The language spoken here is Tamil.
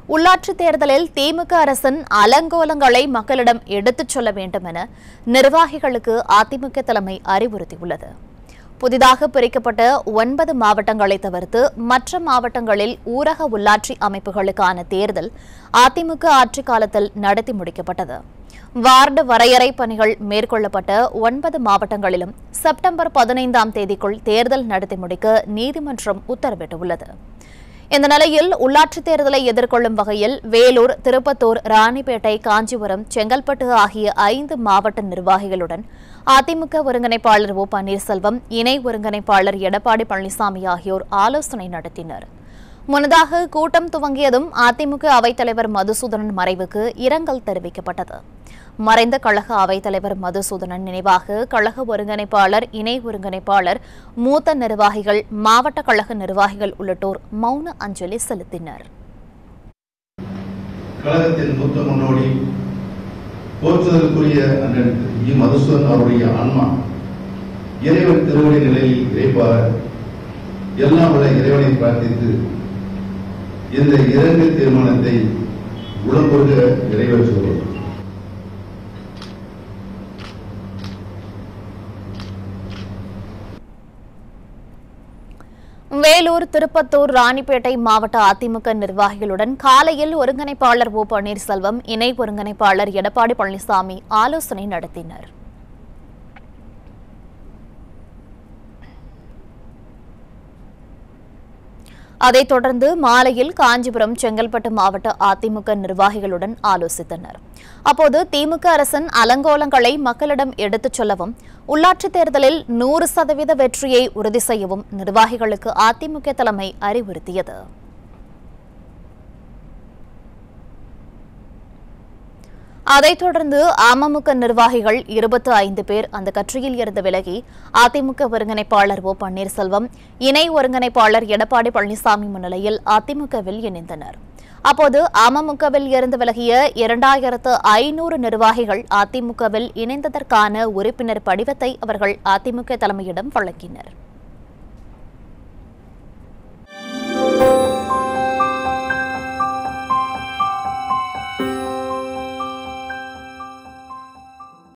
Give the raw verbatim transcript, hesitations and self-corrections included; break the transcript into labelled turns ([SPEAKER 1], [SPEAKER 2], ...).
[SPEAKER 1] உள்ளாட்சி தேர்தலில் திமுக அரசின் அலங்கோலங்களை மக்களிடம் எடுத்துச் சொல்ல வேண்டும் என நிர்வாகிகளுக்கு அதிமுக தலைமை அறிவுறுத்தியுள்ளது. புதிதாக பிரிக்கப்பட்ட ஒன்பது மாவட்டங்களை தவிர்த்து மற்ற மாவட்டங்களில் ஊரக உள்ளாட்சி அமைப்புகளுக்கான தேர்தல் அதிமுக ஆட்சிக் காலத்தில் நடத்தி முடிக்கப்பட்டது. வார்டு வரையறை பணிகள் மேற்கொள்ளப்பட்ட ஒன்பது மாவட்டங்களிலும் செப்டம்பர் பதினைந்தாம் தேதிக்குள் தேர்தல் நடத்தி முடிக்க நீதிமன்றம் உத்தரவிட்டுள்ளது. இந்த நிலையில் உள்ளாட்சித் தேர்தலை எதிர்கொள்ளும் வகையில் வேலூர், திருப்பத்தூர், ராணிப்பேட்டை, காஞ்சிபுரம், செங்கல்பட்டு ஆகிய ஐந்து மாவட்ட நிர்வாகிகளுடன் அதிமுக ஒருங்கிணைப்பாளர் ஓ பன்னீர்செல்வம், இணை ஒருங்கிணைப்பாளர் எடப்பாடி பழனிசாமி ஆகியோர் ஆலோசனை நடத்தினர். முன்னதாக கூட்டம் துவங்கியதும் அதிமுக அவைத்தலைவர் மதுசூதனன் மறைவுக்கு இரங்கல் தெரிவிக்கப்பட்டது. மறைந்த கழக அவைத்தலைவர் மதுசூதனன் நினைவாக கழக ஒருங்கிணைப்பாளர், இணை ஒருங்கிணைப்பாளர், மூத்த நிர்வாகிகள், மாவட்ட கழக நிர்வாகிகள் உள்ளிட்டோர் மௌன அஞ்சலி செலுத்தினர்.
[SPEAKER 2] கழகத்தின் மூத்த முன்னோடி போற்றுதலுக்குரிய அண்ணன் இ மதுசூதன் அவருடைய ஆன்மா இறைவன் திருவடி நிலையில் இறைப்பார். எல்லாம் உள்ள இறைவனை பிரார்த்தித்து இந்த இரண்டு தீர்மானத்தை உடம்பொருக நிறைவேற்றுவோம்.
[SPEAKER 1] வேலூர், திருப்பத்தூர், ராணிப்பேட்டை மாவட்ட அதிமுக நிர்வாகிகளுடன் காலையில் ஒருங்கிணைப்பாளர் ஓ பன்னீர்செல்வம், இணை ஒருங்கிணைப்பாளர் எடப்பாடி பழனிசாமி ஆலோசனை நடத்தினர். அதைத் தொடர்ந்து மாலையில் காஞ்சிபுரம், செங்கல்பட்டு மாவட்ட அதிமுக நிர்வாகிகளுடன் ஆலோசித்தனர். அப்போது திமுக அரசின் அலங்கோலங்களை மக்களிடம் எடுத்துச் சொல்லவும், உள்ளாட்சித் தேர்தலில் நூறு சதவீத வெற்றியை உறுதி செய்யவும் நிர்வாகிகளுக்கு அதிமுக தலைமை அறிவுறுத்தியது. அதைத் தொடர்ந்து அமமுக நிர்வாகிகள் இருபத்தி ஐந்து பேர் அந்த கட்சியில் இருந்து விலகி அதிமுக ஒருங்கிணைப்பாளர் ஓ பன்னீர்செல்வம், இணை ஒருங்கிணைப்பாளர் எடப்பாடி பழனிசாமி முன்னிலையில் அதிமுகவில் இணைந்தனர். அப்போது அமமுகவில் இருந்து விலகிய இரண்டாயிரத்து ஐநூறு நிர்வாகிகள் அதிமுகவில் இணைந்ததற்கான உறுப்பினர் படிவத்தை அவர்கள் அதிமுக தலைமையிடம் வழங்கினர்.